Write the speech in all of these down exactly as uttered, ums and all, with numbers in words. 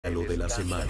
Lo de la semana.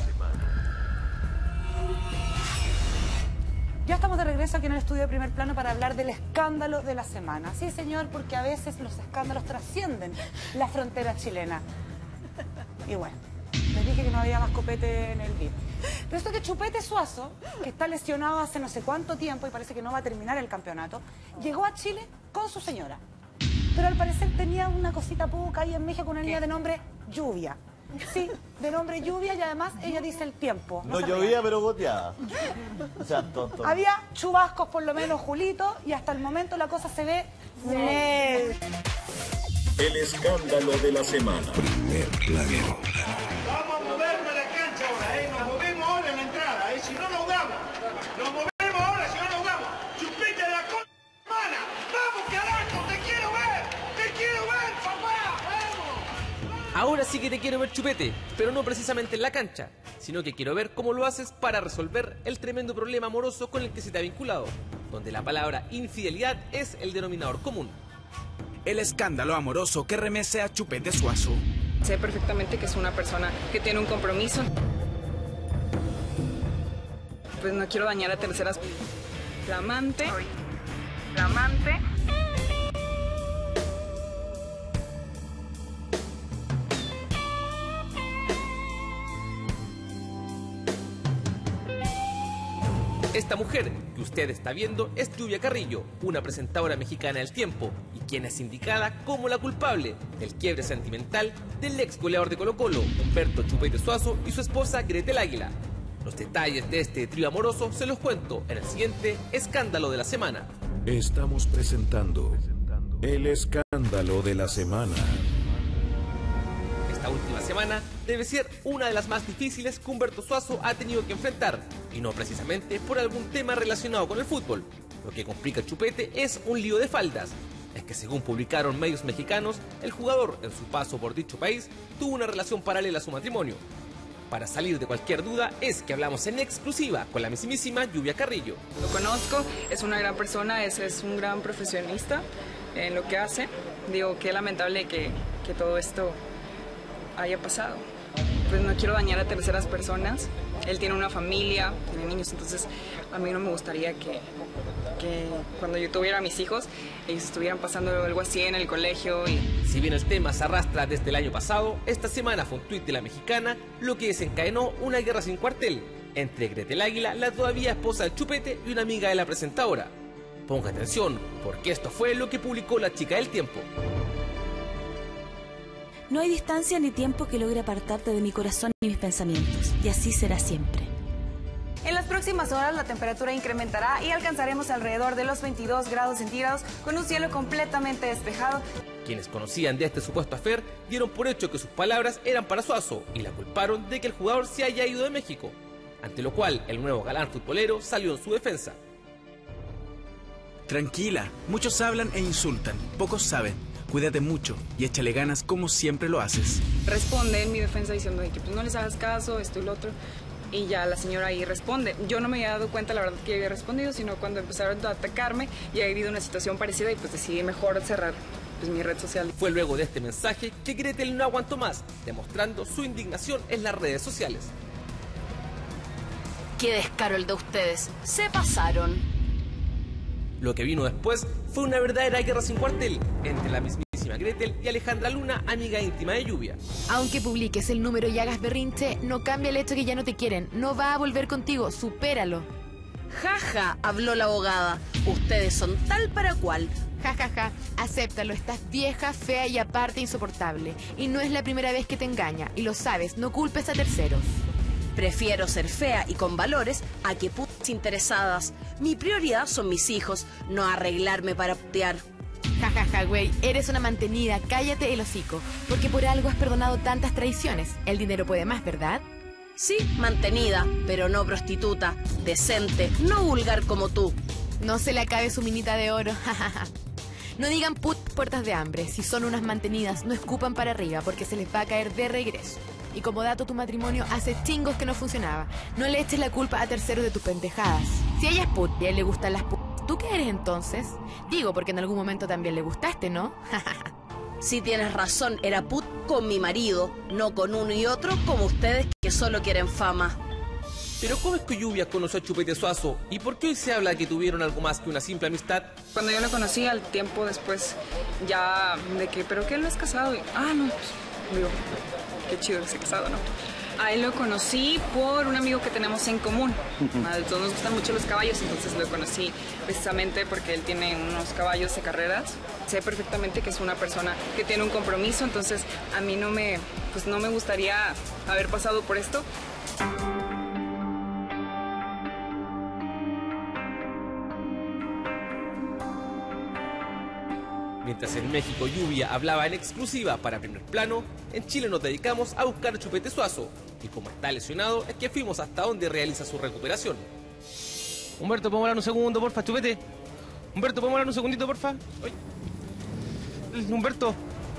Ya estamos de regreso aquí en el estudio de Primer Plano para hablar del escándalo de la semana. Sí, señor, porque a veces los escándalos trascienden la frontera chilena. Y bueno, les dije que no había más copete en el beat. Resulta que Chupete Suazo, que está lesionado hace no sé cuánto tiempo y parece que no va a terminar el campeonato, llegó a Chile con su señora. Pero al parecer tenía una cosita poca ahí en México, una niña de nombre Lluvia. Sí, de nombre Lluvia, y además ella dice el tiempo. No, no llovía, pero goteaba. O sea, tonto. Había chubascos, por lo menos, Julito, y hasta el momento la cosa se ve... Nee. El escándalo de la semana. Primer Plano. Vamos a movernos a la cancha ahora, ¿eh? Nos movemos ahora en la entrada, ¿eh? Si no, nos vamos. Nos movemos ahora, si no, nos vamos. Chupete de la c******, hermana. ¡Vamos, carajo! ¡Te quiero ver! ¡Te quiero ver, papá! ¡Vamos! Ahora sí que te quiero ver, Chupete, pero no precisamente en la cancha, sino que quiero ver cómo lo haces para resolver el tremendo problema amoroso con el que se te ha vinculado, donde la palabra infidelidad es el denominador común. El escándalo amoroso que remece a Chupete Suazo. Sé perfectamente que es una persona que tiene un compromiso. Pues no quiero dañar a terceras. Flamante. Flamante. Esta mujer que usted está viendo es Lluvia Carrillo, una presentadora mexicana del tiempo, y quien es indicada como la culpable del quiebre sentimental del ex goleador de Colo-Colo, Humberto Chupete Suazo, y su esposa Gretel Águila. Los detalles de este trío amoroso se los cuento en el siguiente escándalo de la semana. Estamos presentando el escándalo de la semana. Esta última semana debe ser una de las más difíciles que Humberto Suazo ha tenido que enfrentar, y no precisamente por algún tema relacionado con el fútbol. Lo que complica a Chupete es un lío de faldas. Es que según publicaron medios mexicanos, el jugador en su paso por dicho país tuvo una relación paralela a su matrimonio. Para salir de cualquier duda es que hablamos en exclusiva con la mismísima Lluvia Carrillo. Lo conozco, es una gran persona, es, es un gran profesionista en lo que hace. Digo, qué lamentable que, que todo esto haya pasado. Pues no quiero dañar a terceras personas. Él tiene una familia, tiene niños, entonces a mí no me gustaría que, que cuando yo tuviera a mis hijos, ellos estuvieran pasando algo así en el colegio. Y... Si bien el tema se arrastra desde el año pasado, esta semana fue un tuit de la mexicana lo que desencadenó una guerra sin cuartel entre Gretel Águila, la todavía esposa de Chupete, y una amiga de la presentadora. Ponga atención, porque esto fue lo que publicó la chica del tiempo. No hay distancia ni tiempo que logre apartarte de mi corazón y mis pensamientos, y así será siempre. En las próximas horas la temperatura incrementará y alcanzaremos alrededor de los veintidós grados centígrados con un cielo completamente despejado. Quienes conocían de este supuesto affair dieron por hecho que sus palabras eran para Suazo y la culparon de que el jugador se haya ido de México, ante lo cual el nuevo galán futbolero salió en su defensa. Tranquila, muchos hablan e insultan, pocos saben. Cuídate mucho y échale ganas como siempre lo haces. Responde en mi defensa diciendo que pues no les hagas caso, esto y lo otro. Y ya la señora ahí responde. Yo no me había dado cuenta, la verdad, que había respondido, sino cuando empezaron a atacarme y había habido una situación parecida y pues decidí mejor cerrar pues, mi red social. Fue luego de este mensaje que Gretel no aguantó más, demostrando su indignación en las redes sociales. Qué descaro el de ustedes. Se pasaron. Lo que vino después fue una verdadera guerra sin cuartel entre la mismísima Gretel y Alejandra Luna, amiga íntima de Lluvia. Aunque publiques el número y hagas berrinche, no cambia el hecho que ya no te quieren. No va a volver contigo, supéralo. Jaja, habló la abogada. Ustedes son tal para cual. Jajaja, ja, ja. Acéptalo, estás vieja, fea y aparte insoportable. Y no es la primera vez que te engaña, y lo sabes, no culpes a terceros. Prefiero ser fea y con valores a que putas interesadas. Mi prioridad son mis hijos, no arreglarme para putear. Jajaja, ja, ja, güey, eres una mantenida, cállate el hocico. Porque por algo has perdonado tantas traiciones. El dinero puede más, ¿verdad? Sí, mantenida, pero no prostituta. Decente, no vulgar como tú. No se le acabe su minita de oro, jajaja. No digan put puertas de hambre. Si son unas mantenidas, no escupan para arriba porque se les va a caer de regreso. Y como dato, tu matrimonio hace chingos que no funcionaba. No le eches la culpa a terceros de tus pendejadas. Si ella es put y a él le gustan las put, ¿tú qué eres entonces? Digo, porque en algún momento también le gustaste, ¿no? Sí tienes razón, era put con mi marido, no con uno y otro como ustedes que solo quieren fama. Pero ¿cómo es que Lluvia conoció a Chupete Suazo? ¿Y por qué hoy se habla de que tuvieron algo más que una simple amistad? Cuando yo lo conocí, al tiempo después, ya de que, ¿pero qué él no es casado? Y, ah, no, pues, digo, qué chido que sea casado, ¿no? A él lo conocí por un amigo que tenemos en común. A todos nos gustan mucho los caballos, entonces lo conocí precisamente porque él tiene unos caballos de carreras. Sé perfectamente que es una persona que tiene un compromiso, entonces a mí no me, pues no me gustaría haber pasado por esto. Mientras en México Lluvia hablaba en exclusiva para Primer Plano, en Chile nos dedicamos a buscar a Chupete Suazo. Y como está lesionado, es que fuimos hasta donde realiza su recuperación. Humberto, ¿podemos hablar un segundo, porfa, Chupete? Humberto, ¿podemos hablar un segundito, porfa? Oye. Humberto.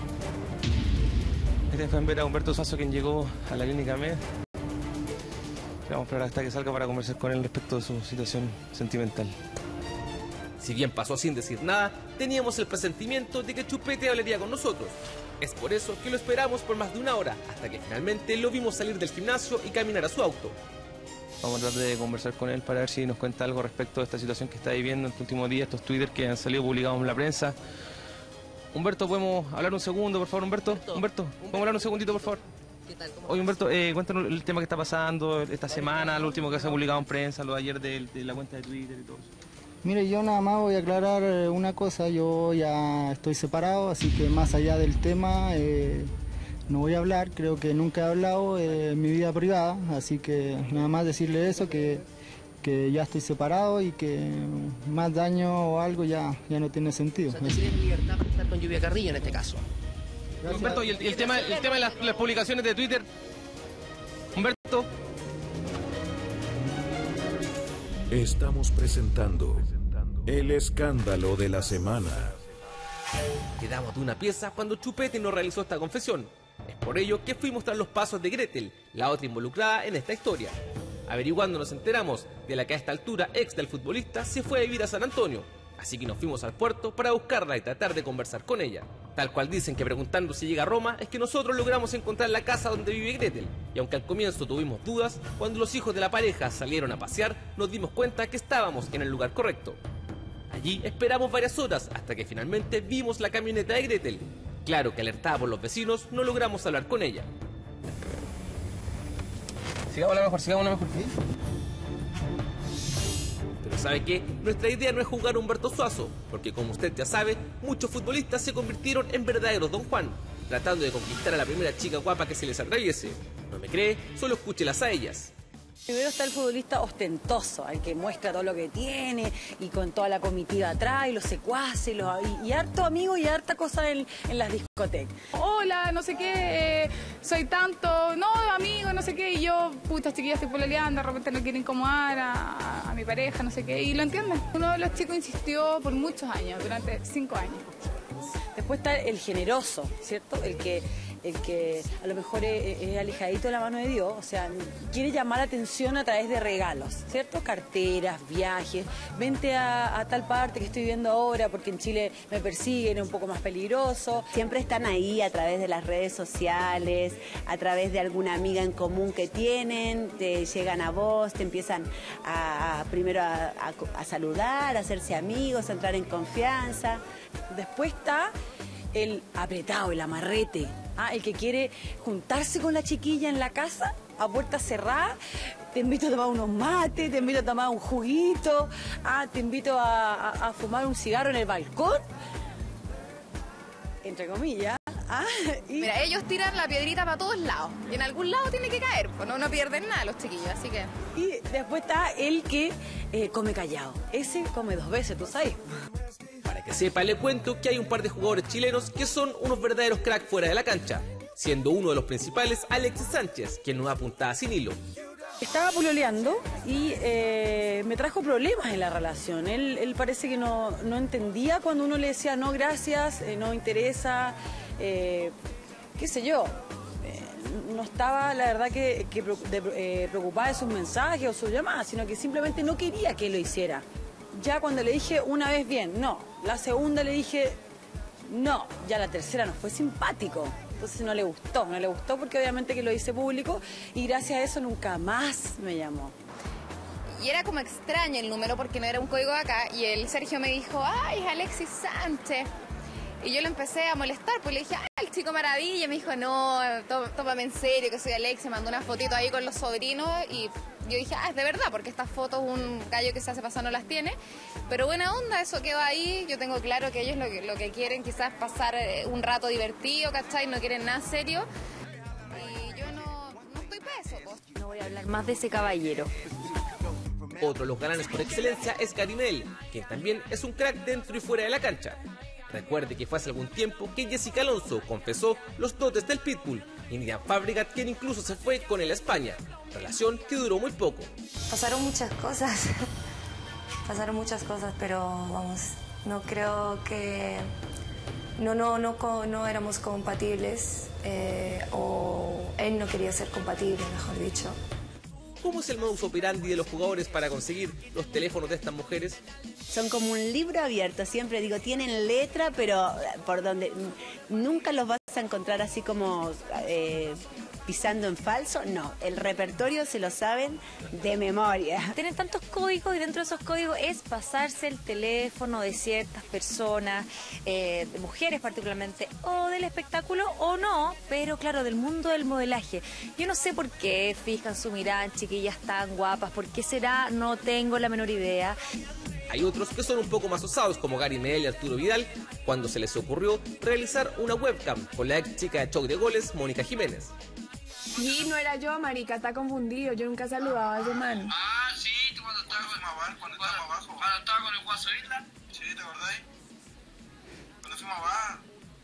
Este fue en ver a Humberto Suazo, quien llegó a la clínica M E D. Vamos a esperar hasta que salga para conversar con él respecto de su situación sentimental. Si bien pasó sin decir nada, teníamos el presentimiento de que Chupete hablaría con nosotros. Es por eso que lo esperamos por más de una hora, hasta que finalmente lo vimos salir del gimnasio y caminar a su auto. Vamos a tratar de conversar con él para ver si nos cuenta algo respecto de esta situación que está viviendo en estos últimos días, estos Twitter que han salido publicados en la prensa. Humberto, ¿podemos hablar un segundo, por favor, Humberto? Humberto, Humberto ¿podemos hablar un segundito, por favor? ¿Qué tal? ¿Cómo Oye, Humberto, eh, cuéntanos el tema que está pasando esta semana, lo último que se ha publicado en prensa, lo de ayer de, de la cuenta de Twitter y todo eso. Mire, yo nada más voy a aclarar una cosa, yo ya estoy separado, así que más allá del tema eh, no voy a hablar, creo que nunca he hablado eh, en mi vida privada, así que nada más decirle eso, que, que ya estoy separado y que más daño o algo ya, ya no tiene sentido. O sea, tienes libertad para estar con Lluvia Carrillo en este caso. Gracias. Humberto, y el, y el tema, el tema de las, las publicaciones de Twitter. Humberto. Estamos presentando el escándalo de la semana. Quedamos de una pieza cuando Chupete nos realizó esta confesión. Es por ello que fuimos tras los pasos de Gretel, la otra involucrada en esta historia. Averiguando nos enteramos de la que a esta altura ex del futbolista se fue a vivir a San Antonio. Así que nos fuimos al puerto para buscarla y tratar de conversar con ella. Tal cual dicen que preguntando si llega a Roma es que nosotros logramos encontrar la casa donde vive Gretel. Y aunque al comienzo tuvimos dudas, cuando los hijos de la pareja salieron a pasear, nos dimos cuenta que estábamos en el lugar correcto. Allí esperamos varias horas hasta que finalmente vimos la camioneta de Gretel. Claro que alertada por los vecinos, no logramos hablar con ella. Sigamos a la mejor, sigamos a la mejor. Pero ¿sabe qué? Nuestra idea no es jugar a Humberto Suazo, porque como usted ya sabe, muchos futbolistas se convirtieron en verdaderos Don Juan, tratando de conquistar a la primera chica guapa que se les atraviese. ¿No me cree? Solo escúchelas a ellas. Primero está el futbolista ostentoso, el que muestra todo lo que tiene y con toda la comitiva atrás y los secuaces los, y, y harto amigo y harta cosa en, en las discotecas. Hola, no sé qué, eh, soy tanto, no, amigo, no sé qué, y yo, puta, chiquillas, estoy pololeando, de repente no quiero incomodar a, a, a mi pareja, no sé qué, y lo entienden. Uno de los chicos insistió por muchos años, durante cinco años. Después está el generoso, ¿cierto? El que, el que a lo mejor es, es alejadito de la mano de Dios, o sea, quiere llamar la atención a través de regalos, ¿cierto? Carteras, viajes, vente a, a tal parte que estoy viendo ahora porque en Chile me persiguen, es un poco más peligroso. Siempre están ahí a través de las redes sociales, a través de alguna amiga en común que tienen, te llegan a vos, te empiezan a, a primero a, a, a saludar, a hacerse amigos, a entrar en confianza. Después está el apretado, el amarrete, ¿ah? El que quiere juntarse con la chiquilla en la casa a puerta cerrada. Te invito a tomar unos mates, te invito a tomar un juguito, ¿ah? Te invito a, a, a fumar un cigarro en el balcón, entre comillas. ¿Ah? Y... Mira, ellos tiran la piedrita para todos lados y en algún lado tiene que caer, pues no, no pierden nada los chiquillos, así que... Y después está el que eh, come callado, ese come dos veces, tú sabes. Para que sepa, le cuento que hay un par de jugadores chilenos que son unos verdaderos cracks fuera de la cancha, siendo uno de los principales Alexis Sánchez, quien nos da puntada sin hilo. Estaba pololeando y eh, me trajo problemas en la relación. Él, él parece que no, no entendía cuando uno le decía no gracias, eh, no interesa, eh, qué sé yo. Eh, no estaba, la verdad, que, que de, eh, preocupada de sus mensajes o sus llamadas, sino que simplemente no quería que lo hiciera. Ya cuando le dije una vez bien, no. La segunda le dije, No, ya la tercera no fue simpático. Entonces no le gustó, no le gustó porque obviamente que lo hice público y gracias a eso nunca más me llamó. Y era como extraño el número porque no era un código de acá y el Sergio me dijo, ay, es Alexis Sánchez. Y yo lo empecé a molestar, pues le dije, ah, el chico maravilla. Y me dijo, no, tó, tómame en serio que soy Alexis. Me mandó una fotito ahí con los sobrinos y yo dije, ah, es de verdad, porque estas fotos un gallo que se hace pasar no las tiene. Pero buena onda, eso quedó ahí. Yo tengo claro que ellos lo que, lo que quieren quizás pasar un rato divertido, ¿cachai? No quieren nada serio. Y yo no, no estoy para eso, pues. No voy a hablar más de ese caballero. Otro de los galanes por excelencia es Gary Medel, quien también es un crack dentro y fuera de la cancha. Recuerde que fue hace algún tiempo que Jessica Alonso confesó los dotes del Pitbull y Miriam Fabregat, quien incluso se fue con él a España, relación que duró muy poco. Pasaron muchas cosas, pasaron muchas cosas, pero vamos, no creo que... No, no, no, no éramos compatibles, eh, o él no quería ser compatible, mejor dicho. ¿Cómo es el modus operandi de los jugadores para conseguir los teléfonos de estas mujeres? Son como un libro abierto, siempre digo, tienen letra, pero por donde nunca los vas a encontrar así como eh, pisando en falso, no, el repertorio se lo saben de memoria. Tienen tantos códigos y dentro de esos códigos es pasarse el teléfono de ciertas personas, eh, de mujeres particularmente, o del espectáculo o no, pero claro, del mundo del modelaje. Yo no sé por qué fijan su mirada en chiquillas tan guapas, por qué será, no tengo la menor idea. Hay otros que son un poco más osados, como Gary Medel y Arturo Vidal, cuando se les ocurrió realizar una webcam con la ex chica de Choc de Goles, Mónica Jiménez. Y no era yo, marica, está confundido, yo nunca saludaba a ese man. Ah, sí, tú cuando estabas con Mabar, cuando estábamos abajo. Cuando estaba con el Guaso Isla. Sí, ¿te acordáis? Cuando fuimos abajo.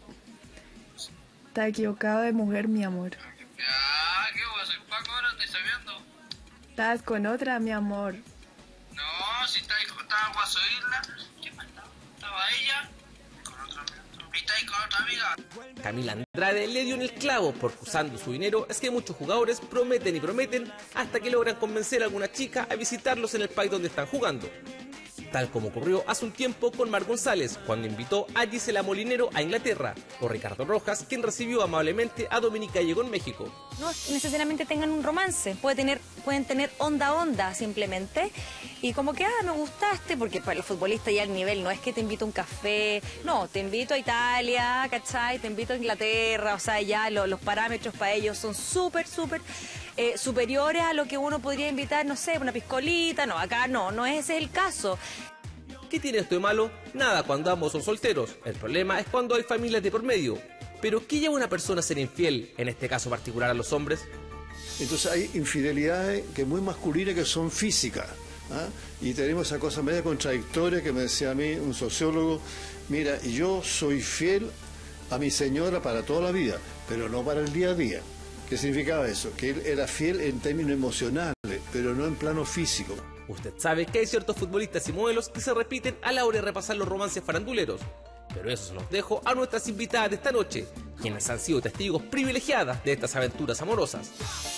Está equivocado de mujer, mi amor. Ya, ¿qué vos? Soy Paco, ahora estoy sabiendo. Estás con otra, mi amor. No, si está ahí, estaba Guaso Isla. ¿Quién más estaba? Estaba ella. Con otra amiga. Y está ahí con otra amiga. Camila Andrade le dio en el clavo porque usando su dinero es que muchos jugadores prometen y prometen hasta que logran convencer a alguna chica a visitarlos en el país donde están jugando. Tal como ocurrió hace un tiempo con Mar González, cuando invitó a Gisela Molinero a Inglaterra, o Ricardo Rojas, quien recibió amablemente a Dominica Gallego en México. No necesariamente tengan un romance, puede tener, pueden tener onda onda simplemente, y como que, ah, me gustaste, porque para los futbolistas ya el nivel no es que te invito a un café, no, te invito a Italia, ¿cachai? Te invito a Inglaterra, o sea, ya lo, los parámetros para ellos son súper, súper eh, superiores a lo que uno podría invitar, no sé, una piscolita, no, acá no, no es ese el caso. ¿Qué tiene esto de malo? Nada cuando ambos son solteros. El problema es cuando hay familias de por medio. Pero ¿qué lleva a una persona a ser infiel, en este caso particular a los hombres? Entonces hay infidelidades que muy masculinas que son físicas, ¿ah? Y tenemos esa cosa media contradictoria que me decía a mí un sociólogo, mira, yo soy fiel a mi señora para toda la vida, pero no para el día a día. ¿Qué significaba eso? Que él era fiel en términos emocionales, pero no en plano físico. Usted sabe que hay ciertos futbolistas y modelos que se repiten a la hora de repasar los romances faranduleros. Pero eso se los dejo a nuestras invitadas de esta noche, quienes han sido testigos privilegiadas de estas aventuras amorosas.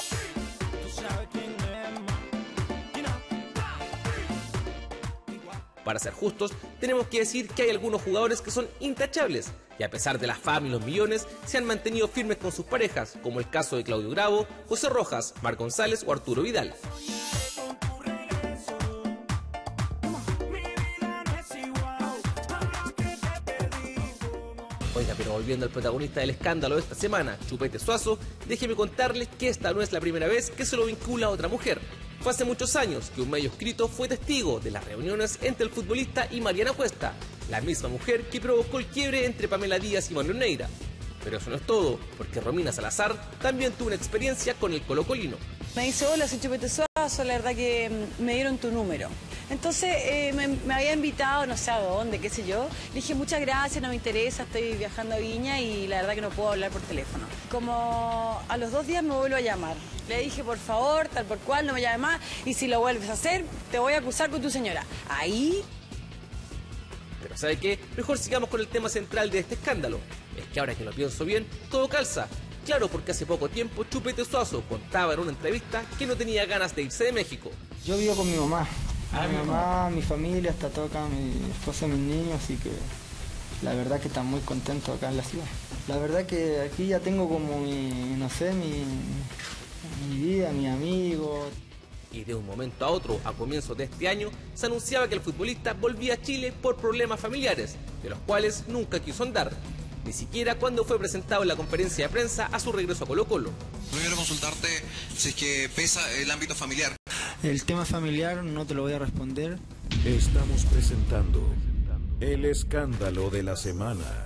Para ser justos, tenemos que decir que hay algunos jugadores que son intachables y a pesar de la fama y los millones, se han mantenido firmes con sus parejas, como el caso de Claudio Bravo, José Rojas, Mar González o Arturo Vidal. Oiga, pero volviendo al protagonista del escándalo de esta semana, Chupete Suazo, déjeme contarles que esta no es la primera vez que se lo vincula a otra mujer. Fue hace muchos años que un medio escrito fue testigo de las reuniones entre el futbolista y Mariana Cuesta, la misma mujer que provocó el quiebre entre Pamela Díaz y Manuel Neira. Pero eso no es todo, porque Romina Salazar también tuvo una experiencia con el colocolino. Me dice, hola, soy Chupete Suazo, la verdad que me dieron tu número. Entonces eh, me, me había invitado, no sé a dónde, qué sé yo. Le dije, muchas gracias, no me interesa, estoy viajando a Viña y la verdad que no puedo hablar por teléfono. Como a los dos días me vuelvo a llamar. Le dije, por favor, tal por cual, no me llames más y si lo vuelves a hacer, te voy a acusar con tu señora. Ahí... Pero ¿sabe qué? Mejor sigamos con el tema central de este escándalo. Es que ahora que lo pienso bien, todo calza. Claro, porque hace poco tiempo Chupete Suazo contaba en una entrevista que no tenía ganas de irse de México. Yo vivo con mi mamá. Ah, mi mamá, mi familia, está todo acá, mi esposa y mis niños, así que la verdad que están muy contentos acá en la ciudad. La verdad que aquí ya tengo como mi, no sé, mi, mi vida, mi amigo. Y de un momento a otro, a comienzos de este año, se anunciaba que el futbolista volvía a Chile por problemas familiares, de los cuales nunca quiso andar, ni siquiera cuando fue presentado en la conferencia de prensa a su regreso a Colo-Colo. Primero consultarte si es que pesa el ámbito familiar. El tema familiar no te lo voy a responder. Estamos presentando el escándalo de la semana.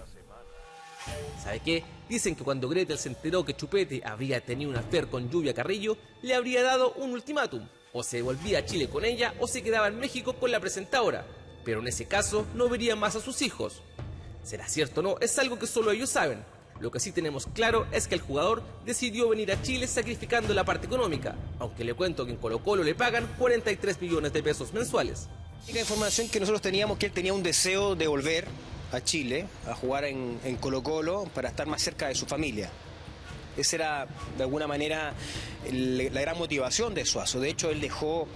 ¿Sabe qué? Dicen que cuando Gretel se enteró que Chupete habría tenido un affair con Lluvia Carrillo, le habría dado un ultimátum. O se volvía a Chile con ella o se quedaba en México con la presentadora. Pero en ese caso no vería más a sus hijos. ¿Será cierto o no? Es algo que solo ellos saben. Lo que sí tenemos claro es que el jugador decidió venir a Chile sacrificando la parte económica, aunque le cuento que en Colo-Colo le pagan cuarenta y tres millones de pesos mensuales. La única información que nosotros teníamos que él tenía un deseo de volver a Chile, a jugar en, en Colo-Colo para estar más cerca de su familia. Esa era, de alguna manera, el, la gran motivación de Suazo. De hecho, él dejó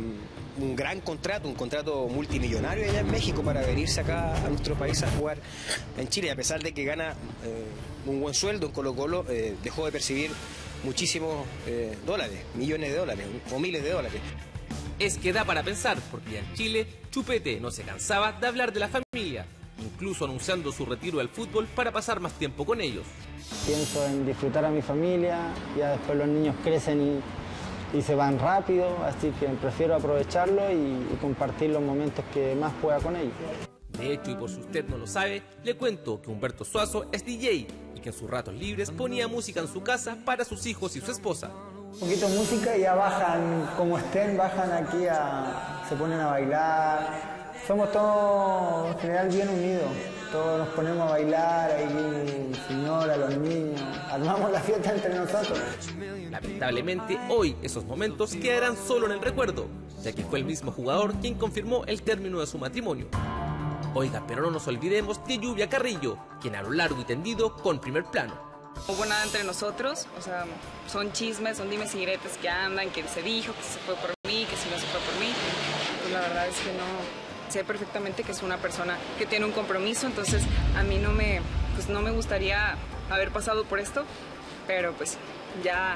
um, un gran contrato, un contrato multimillonario allá en México para venirse acá a nuestro país a jugar en Chile. Y a pesar de que gana eh, un buen sueldo en Colo-Colo, eh, dejó de percibir muchísimos eh, dólares, millones de dólares o miles de dólares. Es que da para pensar, porque en Chile, Chupete no se cansaba de hablar de la familia, incluso anunciando su retiro del fútbol para pasar más tiempo con ellos. Pienso en disfrutar a mi familia, ya después los niños crecen y, y se van rápido, así que prefiero aprovecharlo y, y compartir los momentos que más pueda con ellos. De hecho, y por si usted no lo sabe, le cuento que Humberto Suazo es D J y que en sus ratos libres ponía música en su casa para sus hijos y su esposa. Un poquito de música y ya bajan, como estén, bajan aquí, a, se ponen a bailar. Somos todos en general bien unidos, todos nos ponemos a bailar, ahí mi señora, los niños, armamos la fiesta entre nosotros. Lamentablemente, hoy esos momentos quedarán solo en el recuerdo, ya que fue el mismo jugador quien confirmó el término de su matrimonio. Oiga, pero no nos olvidemos de Lluvia Carrillo, quien a lo largo y tendido con Primer Plano. No hubo nada entre nosotros, o sea, son chismes, son dimes y diretes que andan, que se dijo, que se fue por mí, que si no se fue por mí. Pues la verdad es que no... Sé perfectamente que es una persona que tiene un compromiso, entonces a mí no me, pues no me gustaría haber pasado por esto, pero pues ya,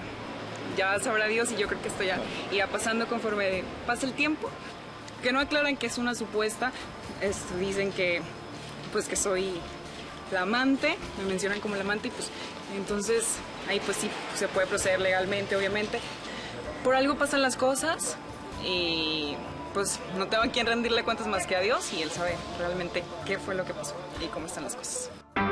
ya sabrá Dios y yo creo que esto ya irá pasando conforme pasa el tiempo. Que no aclaran que es una supuesta, es, dicen que, pues que soy la amante, me mencionan como la amante y pues entonces ahí pues sí se puede proceder legalmente, obviamente. Por algo pasan las cosas y... pues no tengo a quien rendirle cuentas más que a Dios y Él sabe realmente qué fue lo que pasó y cómo están las cosas.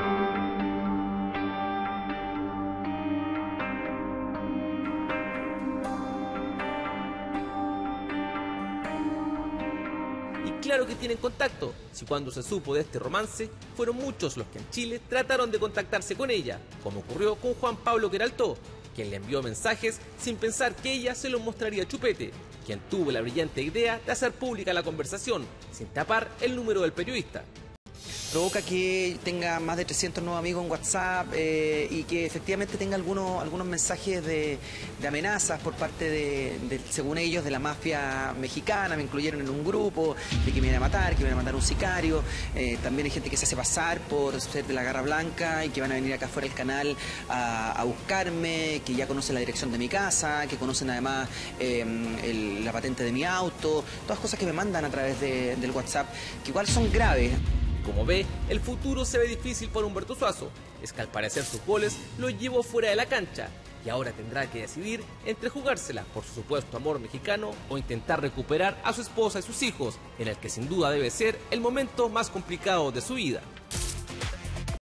Y claro que tienen contacto, si cuando se supo de este romance, fueron muchos los que en Chile trataron de contactarse con ella, como ocurrió con Juan Pablo Queraltó, quien le envió mensajes sin pensar que ella se los mostraría a Chupete, quien tuvo la brillante idea de hacer pública la conversación, sin tapar el número del periodista. Provoca que tenga más de trescientos nuevos amigos en WhatsApp eh, y que efectivamente tenga algunos, algunos mensajes de, de amenazas por parte de, de, según ellos, de la mafia mexicana. Me incluyeron en un grupo de que me iban a matar, que me iban a matar un sicario. Eh, también hay gente que se hace pasar por ser de la Garra Blanca y que van a venir acá fuera del canal a, a buscarme, que ya conocen la dirección de mi casa, que conocen además eh, el, la patente de mi auto. Todas cosas que me mandan a través de, del WhatsApp, que igual son graves. Como ve, el futuro se ve difícil para Humberto Suazo. Es que al parecer sus goles lo llevó fuera de la cancha y ahora tendrá que decidir entre jugársela por su supuesto amor mexicano o intentar recuperar a su esposa y sus hijos, en el que sin duda debe ser el momento más complicado de su vida.